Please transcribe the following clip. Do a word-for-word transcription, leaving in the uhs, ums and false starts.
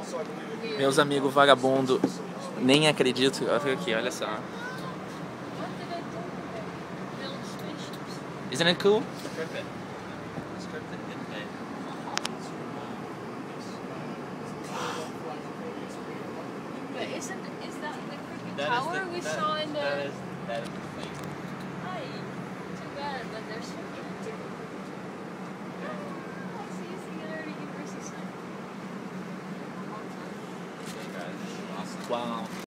Meus amigos vagabundo, nem acredito. Olha aqui, olha só. Isn't it cool? But isn't is that the cricket That tower is the, we that, saw in the? That is that is the thing. Aye, too bad, but there's so many. I see it's the other university sign. Okay, guys, awesome. Wow.